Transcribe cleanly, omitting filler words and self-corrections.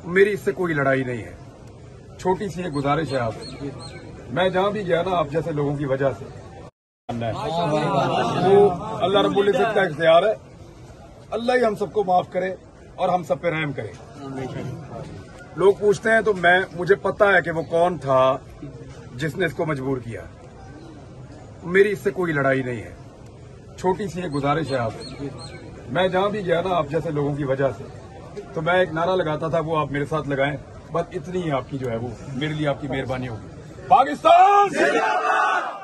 मेरी इससे कोई लड़ाई नहीं है। छोटी सी एक गुजारिश है आपसे, मैं जहां भी गया ना आप जैसे लोगों की वजह से वो अल्लाह रब्बुल इज्जत का इख्तियार है। अल्लाह ही हम सबको माफ करे और हम सब पे रहम करे। लोग पूछते हैं तो मुझे पता है कि वो कौन था जिसने इसको मजबूर किया। मेरी इससे कोई लड़ाई नहीं है। छोटी सी एक गुजारिश है आपसे, मैं जहां भी गया ना आप जैसे लोगों की वजह से, तो मैं एक नारा लगाता था, वो आप मेरे साथ लगाएं। बस इतनी ही आपकी जो है वो मेरे लिए आपकी मेहरबानी होगी। पाकिस्तान जिंदाबाद।